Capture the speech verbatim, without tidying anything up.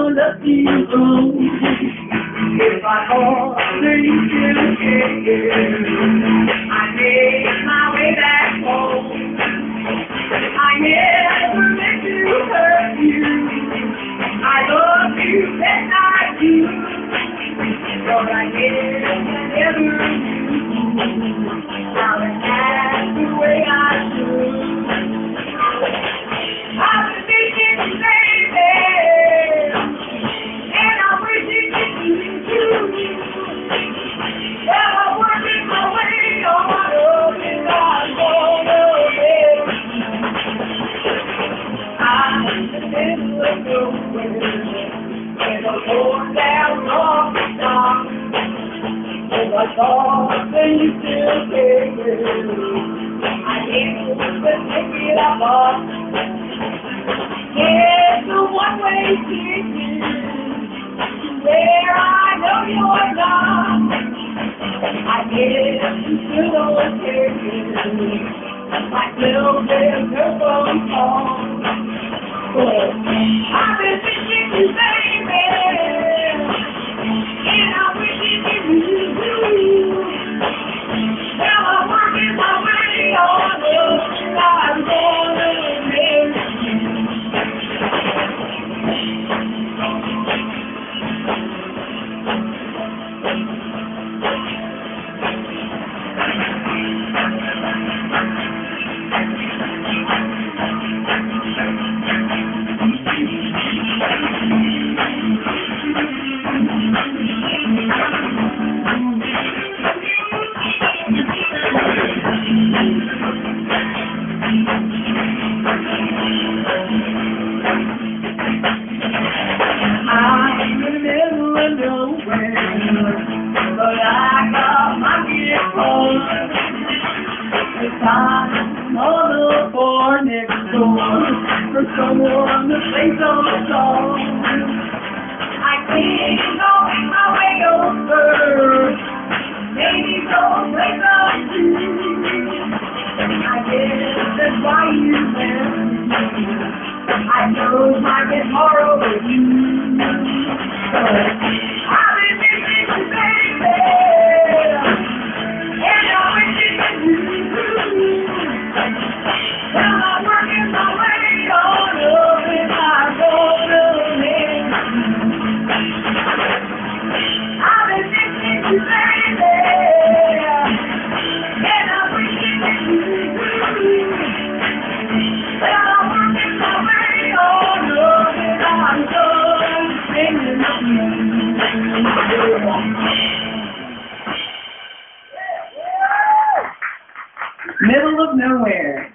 lucky road. If I always didn't care, I made my way back home. I never meant to hurt you. I love you and I do, but I never knew how to act the way I should. I've been thinking, baby, and I'm wishing you too. Well, I'm working my way on up and I'm gonna live. I'm in the middle of nowhere, and I'm going down on the top. And I thought that you still cared. I knew that pick it up off. Yeah, it's a one-way ticket to where I know you're not. I guess you still don't care. I still there's no phone call. But I've been thinking you, baby, and I wish you knew. Well, I'm working my way on up, and I'm gonna live. I'm in the middle of nowhere, but I got my gift on. It's time on the floor next door for someone to play some song. I think I'll make my way over, maybe go play some tune. I guess that's why you left me. I know my guitar over you. I've been missing you, baby, and I wish you knew. Well, I'm working my way on up, and I'm gonna live. I've been missing you, baby, and I wish you knew. Well, I'm working my way on up, and I'm done singing you. Middle of nowhere.